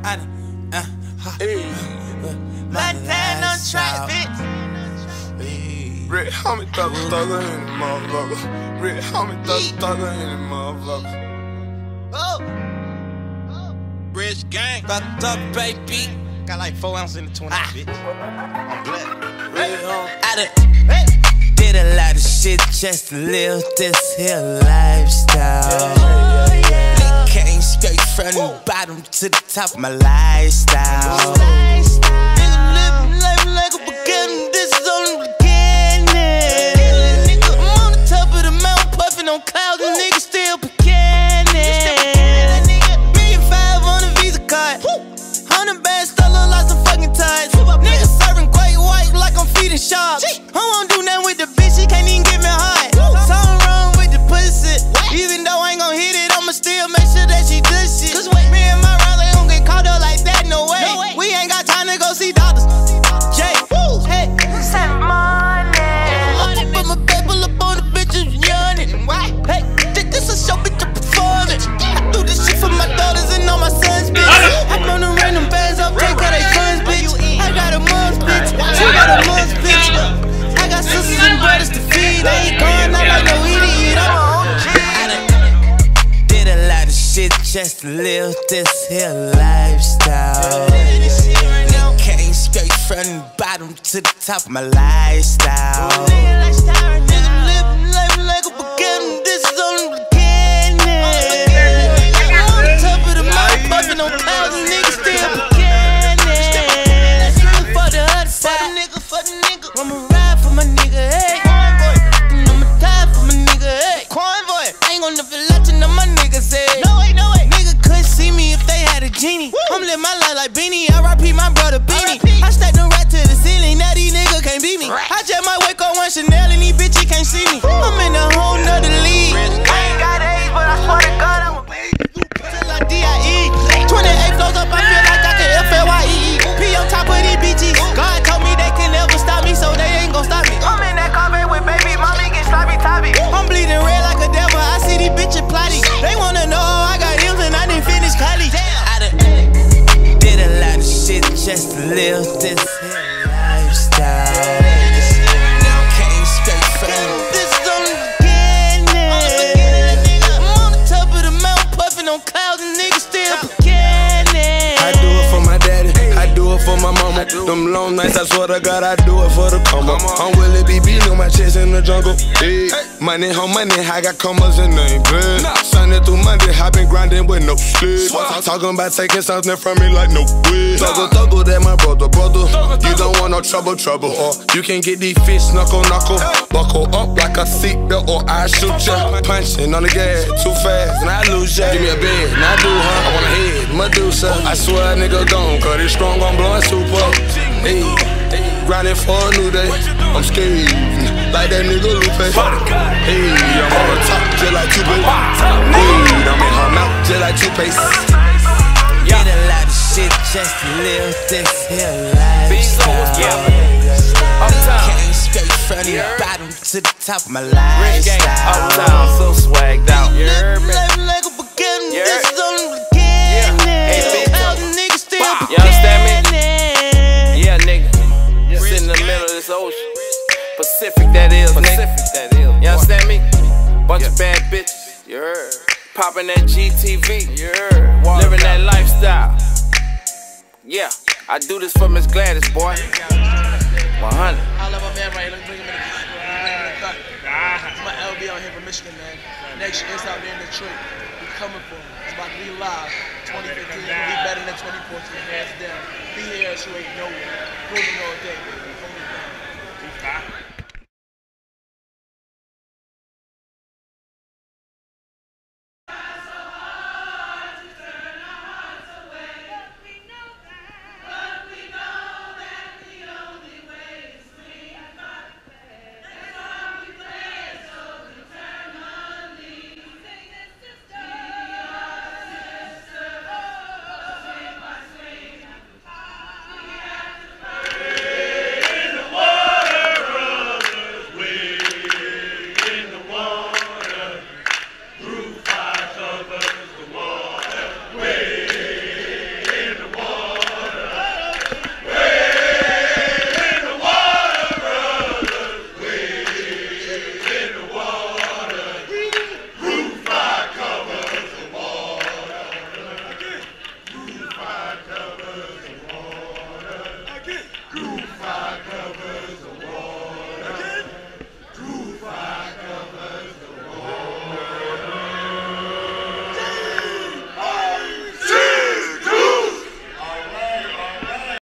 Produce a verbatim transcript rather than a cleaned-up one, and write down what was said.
I done, uh, hey. Montana on track, bitch. Red homie thug thugger in the motherfucker. Red homie thug thugger in the motherfucker. Oh, Rich gang, fucked up, baby. Got like four ounces in the twenty, ah. Bitch. I'm black. Red homie. I done hey. Did a lot of shit just to live this here lifestyle. Oh, yeah. They came straight from the bottom to the top of my lifestyle. lifestyle. Nigga living life like a beginning. This is only the beginning. Nigga, I'm on the top of the mountain puffing on clouds and niggas still beginning. Million five on a Visa card. Hundred bands still look like some fucking ties. Niggas serving great white like I'm feeding sharks. I won't do nothing with the bitch, she can't even get me hard. Something wrong with the pussy. Even though I ain't gon' hit it, I'ma still make sure that she does shit. Me and my Riley don't get caught up like that, no way. We ain't got time to go see doctors. Jay, hey, send money. I put my paper up on the bitches yawning. Hey, this a show, bitch, I'm performing. I do this shit for my daughters and all my sons, bitch. I'm on the random bands, I'll take how they funds, bitch. I got a mom's bitch, she got a mom's bitch. I got sisters and brothers to feed. They ain't going out like no idiot. I'm a O G. I done did a lot of shit just to live this here lifestyle. Nigga came straight from the bottom to the top of my lifestyle. Nigga living life like a beginning. This is only the beginning. I'm on the top of the mountain, puffing on clouds and niggas still beginning. For the other side, for the nigga, for the nigga. I'ma ride for my nigga, hey. Convoy. I'ma die for my nigga, hey. Convoy. I ain't gon' never let you know my niggas, hey. No way, no way. Nigga couldn't see me if they had a genie. Woo. I'm living my life like Beanie. R I P my brother Beanie. I stacked them right to the ceiling. Now these niggas can't beat me. Right. I just might wake up one Chanel and these bitches can't see me. Woo. I'm in a whole nother league. I ain't got age, but I swear to God I'm a till I D I E. twenty-eight flows up, I feel like I can F L Y E E. P on top of these B Gs. God told me they can never stop me, so they ain't gon' stop me. I'm in that Conclave with baby mommy, get sloppy toppy. I'm bleeding red like a devil, I see these bitches plotting. They wanna know how I got M's and I didn't finish college. I done did a lot of shit just to live this lifestyle. Now came straight from this is only the beginning. I'm on the top of the mountain puffing on clouds and niggas still beginning. I do it for my daddy, I do it for my mama. Them long nights, I swear to God, I do it for the come up. I'm Willie B B, on my chest in the jungle. Hey, money home, money, I got commas and they ain't good. Sunday through Monday, I been grinding with no sleep. Talking about taking something from me like no way. Thuggle, thuggle, that my brother, brother. You don't want no trouble, trouble. Or you can get these fish knuckle, knuckle. Buckle up like a seatbelt or I shoot ya. Punching on the gas, too fast, and I lose ya. Give me a bed, and I do, huh? I want a head, Medusa. I swear a nigga gone, cause it's strong, I'm blowing super. Hey, grinding for a new day. I'm scared, like that nigga Lupe. Hey, I'm on the top, just like two baby. Hey, I'm in her mouth, just like toothpaste. Did a lot of shit just to live this here lifestyle. Came straight from the bottom to the top of my lifestyle. Uptown, so swagged out. Living life like a beginning. This is only the beginning. Thousand niggas still beginning. You understand me? Yeah, nigga. Just in the middle of this ocean. Pacific, that is, nigga. That is. You understand me? Bunch of bad bitches. You heard. Popping that G T V. You heard. Living that lifestyle. Yeah, I do this for Miss Gladys, boy. one hundred. I love my man right here. Let me bring him in the, bring him in the cut. It's my L B out here from Michigan, man. Next year, it's out there in Detroit. We coming for him. It's about to be live. twenty fifteen is gonna be better than twenty fourteen, hands down. Be here, so you ain't nowhere. Moving all day, baby. Moving down.